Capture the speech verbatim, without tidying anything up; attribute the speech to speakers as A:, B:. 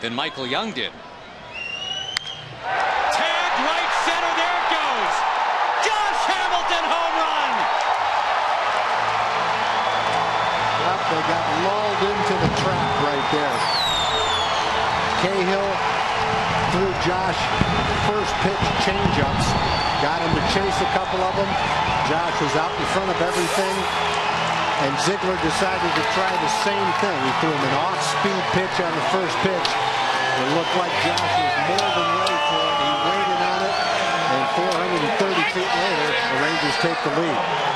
A: than Michael Young did. Tag right center, there it goes. Josh Hamilton home run.
B: Yep, they got lulled into the trap right there. Cahill threw Josh first pitch changeups, got him to chase a couple of them. Josh was out in front of everything, and Ziegler decided to try the same thing. He threw him an off-speed pitch on the first pitch. It looked like Josh was more than ready for it. He waited on it, and four hundred thirty feet later, the Rangers take the lead.